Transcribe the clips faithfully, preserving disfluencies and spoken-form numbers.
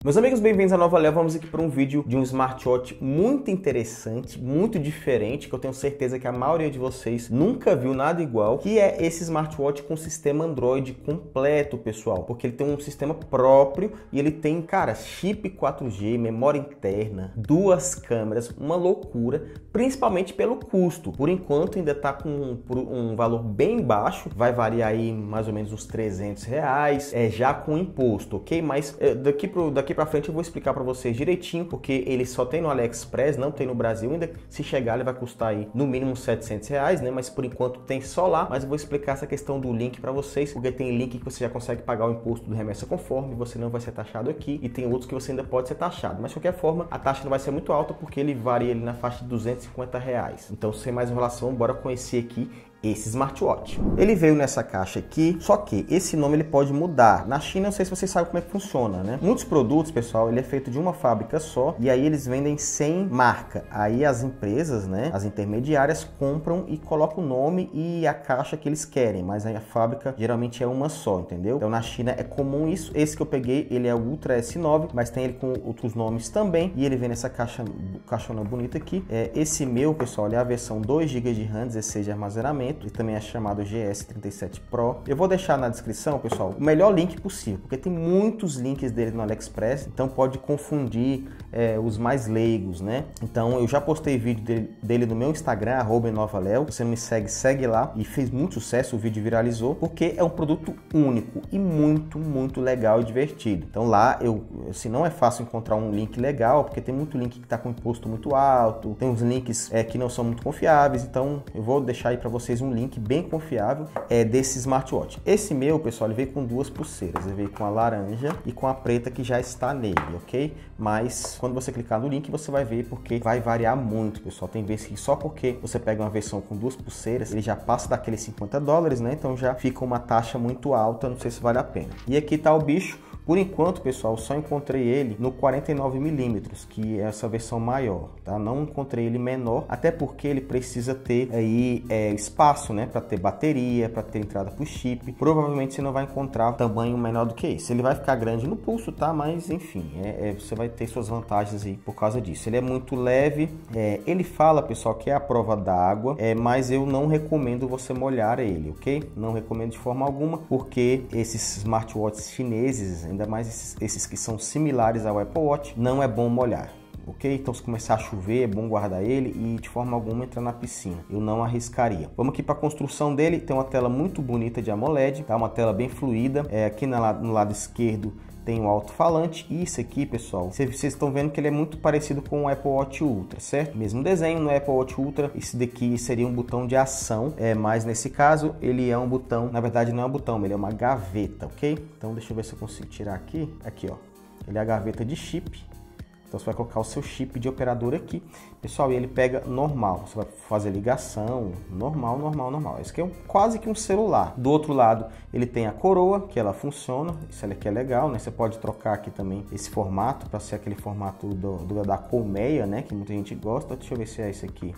Meus amigos, bem-vindos à Nova Léo. Vamos aqui para um vídeo de um smartwatch muito interessante, muito diferente, que eu tenho certeza que a maioria de vocês nunca viu nada igual, que é esse smartwatch com sistema Android completo, pessoal, porque ele tem um sistema próprio e ele tem, cara, chip quatro G, memória interna, duas câmeras, uma loucura, principalmente pelo custo. Por enquanto ainda está com um, um valor bem baixo, vai variar aí mais ou menos uns trezentos reais, é, já com imposto, ok? Mas é, daqui pro daqui para frente eu vou explicar para vocês direitinho, porque ele só tem no AliExpress, não tem no Brasil ainda. Se chegar ele vai custar aí no mínimo setecentos reais, né? Mas por enquanto tem só lá. Mas eu vou explicar essa questão do link para vocês, porque tem link que você já consegue pagar o imposto do remessa conforme, você não vai ser taxado aqui, e tem outros que você ainda pode ser taxado. Mas de qualquer forma a taxa não vai ser muito alta, porque ele varia ali na faixa de duzentos e cinquenta reais. Então, sem mais enrolação, bora conhecer aqui esse smartwatch. Ele veio nessa caixa aqui, só que esse nome ele pode mudar. Na China, não sei se vocês sabem como é que funciona, né? Muitos produtos, pessoal, ele é feito de uma fábrica só, e aí eles vendem sem marca. Aí as empresas, né, as intermediárias compram e colocam o nome e a caixa que eles querem, mas aí a fábrica geralmente é uma só, entendeu? Então na China é comum isso. Esse que eu peguei, ele é o Ultra S nove, mas tem ele com outros nomes também, e ele vem nessa caixa, caixona bonita aqui. É, esse meu, pessoal, ele é a versão dois gigas de RAM, dezesseis de armazenamento, e também é chamado G S trinta e sete Pro. Eu vou deixar na descrição, pessoal, o melhor link possível, porque tem muitos links dele no AliExpress, então pode confundir é, os mais leigos, né? Então eu já postei vídeo dele, dele no meu Instagram, arroba novaléo. Você não me segue, segue lá, e fez muito sucesso, o vídeo viralizou, porque é um produto único e muito, muito legal e divertido. Então lá, eu, assim, não é fácil encontrar um link legal, porque tem muito link que está com imposto muito alto, tem uns links é, que não são muito confiáveis, então eu vou deixar aí para vocês um link bem confiável é desse smartwatch. Esse meu, pessoal, ele veio com duas pulseiras, ele veio com a laranja e com a preta que já está nele, ok? Mas quando você clicar no link você vai ver, porque vai variar muito, pessoal. Tem vezes que só porque você pega uma versão com duas pulseiras, ele já passa daqueles cinquenta dólares, né? Então já fica uma taxa muito alta, não sei se vale a pena. E aqui tá o bicho. Por enquanto, pessoal, só encontrei ele no quarenta e nove milímetros, que é essa versão maior, tá? Não encontrei ele menor, até porque ele precisa ter aí é, espaço, né? Para ter bateria, para ter entrada para o chip. Provavelmente você não vai encontrar tamanho menor do que esse. Ele vai ficar grande no pulso, tá? Mas enfim, é, é, você vai ter suas vantagens aí por causa disso. Ele é muito leve. É, ele fala, pessoal, que é a prova d'água, é, mas eu não recomendo você molhar ele, ok? Não recomendo de forma alguma, porque esses smartwatches chineses, ainda mais esses, esses que são similares ao Apple Watch, não é bom molhar, ok? Então se começar a chover é bom guardar ele e de forma alguma entrar na piscina. Eu não arriscaria. Vamos aqui para a construção dele. Tem uma tela muito bonita de AMOLED, tá? Uma tela bem fluida. É, aqui na, no lado esquerdo tem um alto-falante, e isso aqui, pessoal, vocês estão vendo que ele é muito parecido com o Apple Watch Ultra, certo? Mesmo desenho no Apple Watch Ultra. Esse daqui seria um botão de ação, é, mas nesse caso ele é um botão, na verdade não é um botão, ele é uma gaveta, ok? Então deixa eu ver se eu consigo tirar aqui, aqui ó, ele é a gaveta de chip. Então você vai colocar o seu chip de operador aqui, pessoal, e ele pega normal. Você vai fazer ligação normal, normal, normal. Esse aqui é um, quase que um celular. Do outro lado ele tem a coroa, que ela funciona. Isso aqui é legal, né? Você pode trocar aqui também esse formato para ser aquele formato do, do, da colmeia, né? Que muita gente gosta. Deixa eu ver se é esse aqui.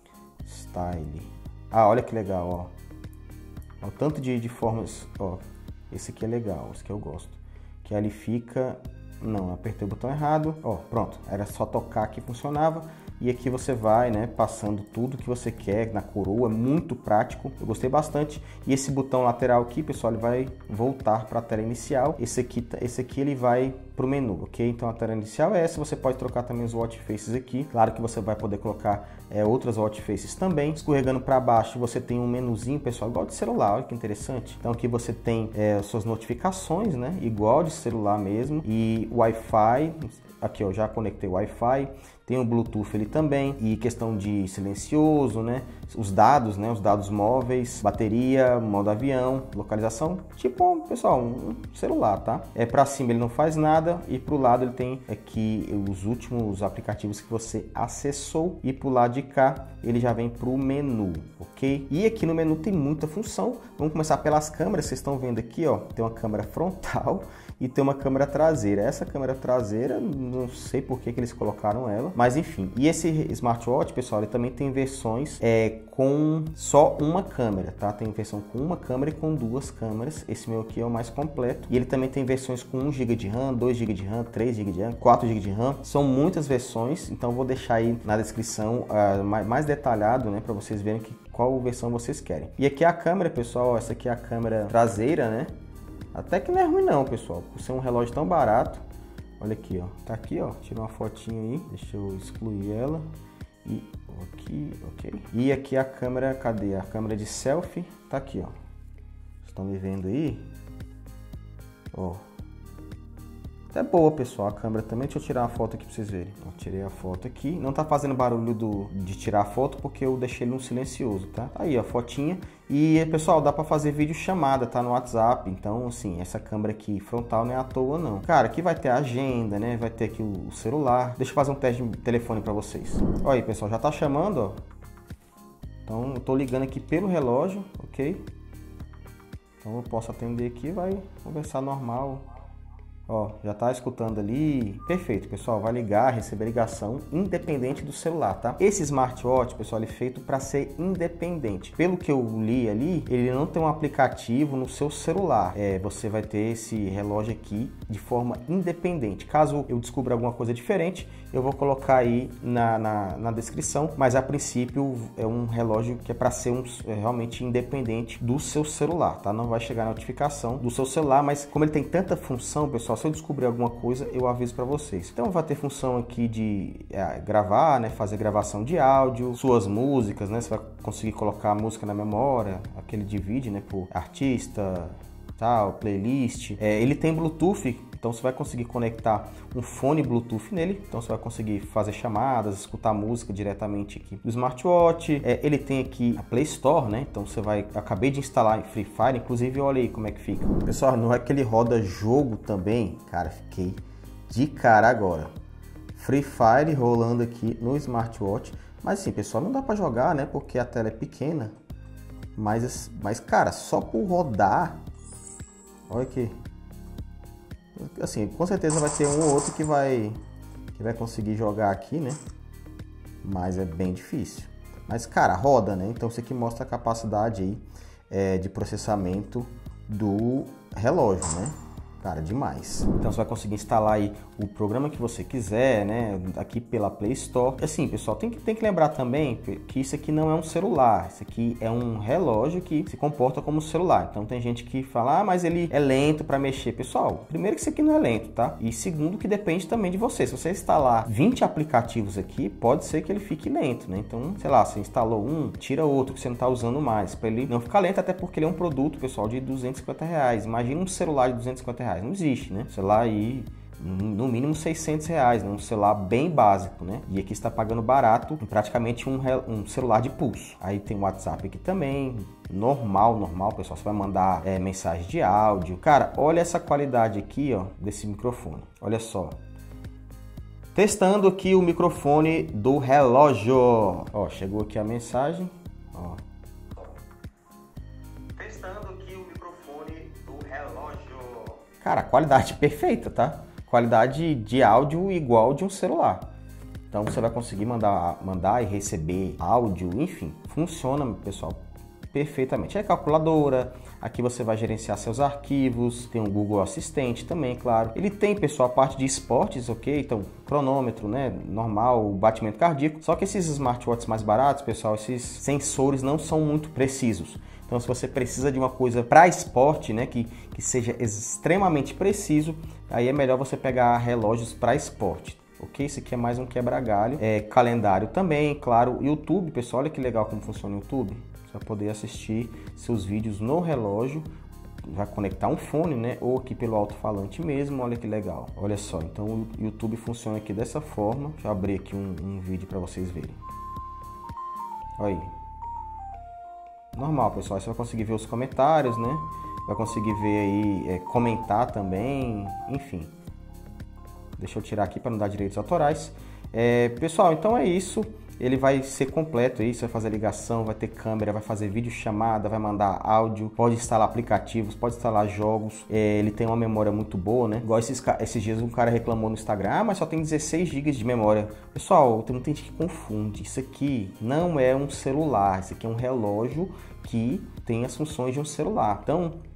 Style. Ah, olha que legal, ó. O tanto de, de formas, ó. Esse aqui é legal, esse que eu gosto. Que ele fica... Não, apertei o botão errado. Ó, pronto. Era só tocar que funcionava. E aqui você vai, né, passando tudo que você quer na coroa. É muito prático. Eu gostei bastante. E esse botão lateral aqui, pessoal, ele vai voltar para a tela inicial. Esse aqui, esse aqui ele vai para o menu, ok? Então a tela inicial é essa. Você pode trocar também os watch faces aqui. Claro que você vai poder colocar é, outras watch faces também. Escorregando para baixo, você tem um menuzinho, pessoal, igual de celular. Olha que interessante. Então aqui você tem é, suas notificações, né? Igual de celular mesmo. E Wi-Fi. Aqui, ó, já conectei o Wi-Fi. Tem o Bluetooth ali também, e questão de silencioso, né? Os dados, né? Os dados móveis, bateria, modo avião, localização, tipo, pessoal, um celular, tá? É para cima ele não faz nada, e para o lado ele tem aqui os últimos aplicativos que você acessou, e para o lado de cá ele já vem para o menu, ok? E aqui no menu tem muita função. Vamos começar pelas câmeras. Vocês estão vendo aqui, ó, tem uma câmera frontal e tem uma câmera traseira. Essa câmera traseira, não sei por que, que eles colocaram ela, mas enfim. E esse smartwatch, pessoal, ele também tem versões é, com só uma câmera, tá? Tem versão com uma câmera e com duas câmeras. Esse meu aqui é o mais completo. E ele também tem versões com um giga de RAM, dois dois gigas de RAM, três gigas de RAM, quatro gigas de RAM. São muitas versões, então eu vou deixar aí na descrição uh, mais, mais detalhado, né, para vocês verem que, qual versão vocês querem. E aqui é a câmera, pessoal, essa aqui é a câmera traseira, né? Até que não é ruim não, pessoal, por ser um relógio tão barato. Olha aqui, ó, tá aqui, ó, tira uma fotinha aí, deixa eu excluir ela. E aqui, ok. E aqui a câmera, cadê? A câmera de selfie, tá aqui, ó. Estão me vendo aí? Ó. É boa, pessoal, a câmera também. Deixa eu tirar uma foto aqui pra vocês verem. Ó, tirei a foto aqui. Não tá fazendo barulho do, de tirar a foto porque eu deixei ele no silencioso, tá? Aí, ó, a fotinha. E, pessoal, dá pra fazer vídeo chamada, tá? No WhatsApp. Então, assim, essa câmera aqui frontal não é à toa, não. Cara, aqui vai ter a agenda, né? Vai ter aqui o celular. Deixa eu fazer um teste de telefone pra vocês. Olha aí, pessoal, já tá chamando, ó. Então, eu tô ligando aqui pelo relógio, ok? Então, eu posso atender aqui e vai conversar normal. Ó, já tá escutando ali. Perfeito, pessoal. Vai ligar, receber ligação independente do celular, tá? Esse smartwatch, pessoal, ele é feito para ser independente. Pelo que eu li ali, ele não tem um aplicativo no seu celular. É, você vai ter esse relógio aqui de forma independente. Caso eu descubra alguma coisa diferente, eu vou colocar aí na, na, na descrição. Mas a princípio é um relógio que é para ser um, é realmente independente do seu celular, tá? Não vai chegar notificação do seu celular, mas como ele tem tanta função, pessoal, se eu descobrir alguma coisa, eu aviso para vocês. Então vai ter função aqui de é, gravar, né, fazer gravação de áudio, suas músicas, né, você vai conseguir colocar a música na memória, aquele divide, né, por artista, tal, playlist. É, ele tem Bluetooth, então você vai conseguir conectar um fone Bluetooth nele, então você vai conseguir fazer chamadas, escutar música diretamente aqui do smartwatch. É, ele tem aqui a Play Store, né? Então você vai, acabei de instalar em Free Fire, inclusive olha aí como é que fica. Pessoal, não é que ele roda jogo também, cara, fiquei de cara agora. Free Fire rolando aqui no smartwatch, mas assim, pessoal, não dá para jogar, né? Porque a tela é pequena, mas, mas cara, só por rodar, olha aqui. Assim, com certeza vai ter um ou outro que vai que vai conseguir jogar aqui, né? Mas é bem difícil. Mas, cara, roda, né? Então isso aqui mostra a capacidade aí é, de processamento do relógio, né? Cara, demais. Então você vai conseguir instalar aí o programa que você quiser, né? Aqui pela Play Store. Assim, pessoal, tem que, tem que lembrar também que isso aqui não é um celular. Isso aqui é um relógio que se comporta como celular. Então tem gente que fala, ah, mas ele é lento para mexer. Pessoal, primeiro que isso aqui não é lento, tá? E segundo que depende também de você. Se você instalar vinte aplicativos aqui, pode ser que ele fique lento, né? Então, sei lá, você instalou um, tira outro que você não tá usando mais. Para ele não ficar lento, até porque ele é um produto, pessoal, de duzentos e cinquenta reais. Imagina um celular de duzentos e cinquenta reais. Não existe, né? Celular aí, no mínimo seiscentos reais, né? Um celular bem básico, né? E aqui está pagando barato, praticamente um, um celular de pulso. Aí tem o WhatsApp aqui também, normal, normal, pessoal. Você vai mandar é, mensagem de áudio. Cara, olha essa qualidade aqui, ó, desse microfone. Olha só. Testando aqui o microfone do relógio. Ó, chegou aqui a mensagem, ó. Cara, qualidade perfeita, tá? Qualidade de áudio igual de um celular. Então você vai conseguir mandar, mandar e receber áudio, enfim, funciona, pessoal, perfeitamente. É calculadora, aqui você vai gerenciar seus arquivos, tem um Google Assistente também, claro. Ele tem, pessoal, a parte de esportes, ok? Então, cronômetro, né? Normal, batimento cardíaco. Só que esses smartwatches mais baratos, pessoal, esses sensores não são muito precisos. Então, se você precisa de uma coisa para esporte, né, que, que seja extremamente preciso, aí é melhor você pegar relógios para esporte, ok? Esse aqui é mais um quebra-galho. É, calendário também, claro. YouTube, pessoal, olha que legal como funciona o YouTube. Você vai poder assistir seus vídeos no relógio, vai conectar um fone, né, ou aqui pelo alto-falante mesmo, olha que legal. Olha só, então o YouTube funciona aqui dessa forma. Deixa eu abrir aqui um, um vídeo para vocês verem. Olha aí. Normal, pessoal, você vai conseguir ver os comentários, né? Vai conseguir ver aí, é, comentar também, enfim. Deixa eu tirar aqui para não dar direitos autorais. É, pessoal, então é isso. Ele vai ser completo aí, você vai fazer ligação, vai ter câmera, vai fazer vídeo chamada, vai mandar áudio, pode instalar aplicativos, pode instalar jogos. É, ele tem uma memória muito boa, né? Igual esses, esses dias um cara reclamou no Instagram, ah, mas só tem dezesseis gigas de memória. Pessoal, tem muita gente que confunde. Isso aqui não é um celular, isso aqui é um relógio que tem as funções de um celular. Então,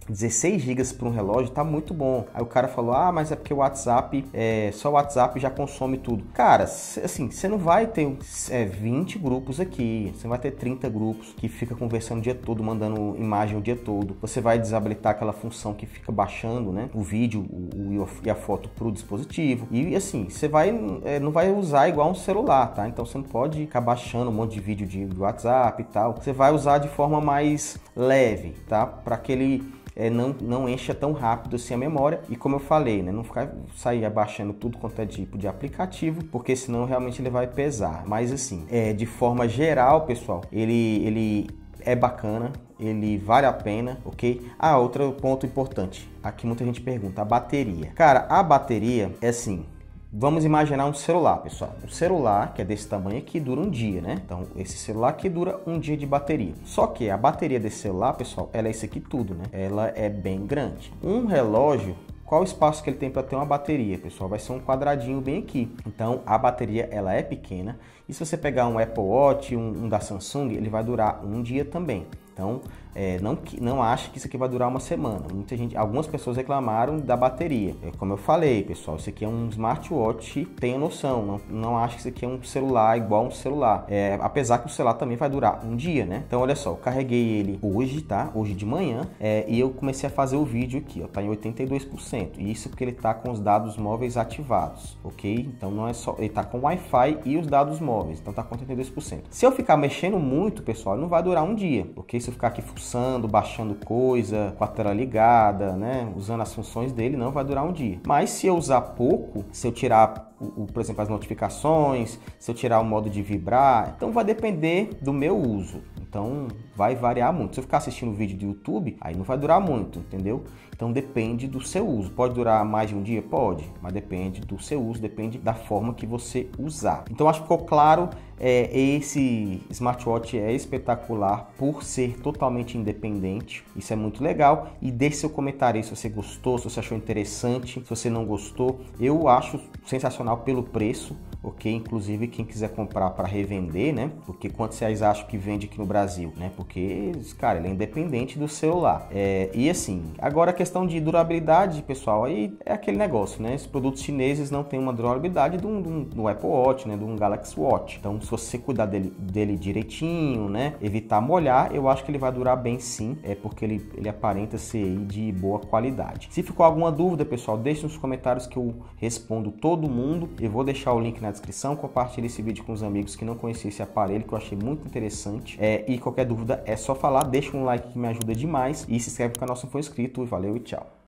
dezesseis gigas para um relógio tá muito bom. Aí o cara falou, ah, mas é porque o WhatsApp, é, só o WhatsApp já consome tudo. Cara, assim, você não vai ter é, vinte grupos aqui, você vai ter trinta grupos que fica conversando o dia todo, mandando imagem o dia todo. Você vai desabilitar aquela função que fica baixando, né, o vídeo o, o, e a foto pro dispositivo. E assim, você vai, é, não vai usar igual um celular, tá? Então você não pode ficar baixando um monte de vídeo de, de WhatsApp e tal. Você vai usar de forma mais leve, tá? Para que ele é, não, não encha tão rápido assim a memória. E como eu falei, né, não ficar sair abaixando tudo quanto é tipo de aplicativo, porque senão realmente ele vai pesar. Mas assim, é, de forma geral, pessoal, ele, ele é bacana, ele vale a pena, ok? Ah, outro ponto importante, aqui muita gente pergunta, a bateria. Cara, a bateria é assim, vamos imaginar um celular, pessoal. Um celular que é desse tamanho aqui dura um dia, né? Então, esse celular aqui dura um dia de bateria. Só que a bateria desse celular, pessoal, ela é isso aqui tudo, né? Ela é bem grande. Um relógio, qual o espaço que ele tem para ter uma bateria, pessoal? Vai ser um quadradinho bem aqui. Então, a bateria, ela é pequena. E se você pegar um Apple Watch, um, um da Samsung, ele vai durar um dia também. Então, é, não, não ache que isso aqui vai durar uma semana. Muita gente, algumas pessoas reclamaram da bateria. É, como eu falei, pessoal, isso aqui é um smartwatch, tenha noção. Não, não ache que isso aqui é um celular igual um celular. É, apesar que o celular também vai durar um dia, né? Então, olha só, eu carreguei ele hoje, tá? Hoje de manhã. É, e eu comecei a fazer o vídeo aqui, ó. Tá em oitenta e dois por cento. E isso porque ele tá com os dados móveis ativados, ok? Então, não é só... Ele tá com Wi-Fi e os dados móveis. Então, tá com oitenta e dois por cento. Se eu ficar mexendo muito, pessoal, não vai durar um dia, ok? Se eu ficar aqui fuçando, baixando coisa, com a tela ligada, né, usando as funções dele, não vai durar um dia. Mas se eu usar pouco, se eu tirar, o, o, por exemplo, as notificações, se eu tirar o modo de vibrar, então vai depender do meu uso. Então vai variar muito. Se eu ficar assistindo vídeo do YouTube, aí não vai durar muito, entendeu? Então depende do seu uso. Pode durar mais de um dia? Pode, mas depende do seu uso, depende da forma que você usar. Então acho que ficou claro, é, esse smartwatch é espetacular por ser totalmente independente. Isso é muito legal. E deixe seu comentário aí se você gostou, se você achou interessante, se você não gostou. Eu acho sensacional pelo preço. Ok, inclusive quem quiser comprar para revender, né? Porque quanto vocês acham que vende aqui no Brasil, né? Porque, cara, ele é independente do celular. É, e assim, agora a questão de durabilidade, pessoal, aí é aquele negócio, né? Os produtos chineses não têm uma durabilidade do, do, do Apple Watch, né? Do Galaxy Watch. Então, se você cuidar dele, dele direitinho, né? Evitar molhar, eu acho que ele vai durar bem sim, é porque ele, ele aparenta ser aí de boa qualidade. Se ficou alguma dúvida, pessoal, deixe nos comentários que eu respondo todo mundo. Eu vou deixar o link na descrição, compartilhe esse vídeo com os amigos que não conheciam esse aparelho, que eu achei muito interessante. É, e qualquer dúvida é só falar, deixa um like que me ajuda demais e se inscreve no canal se não for inscrito. E valeu e tchau!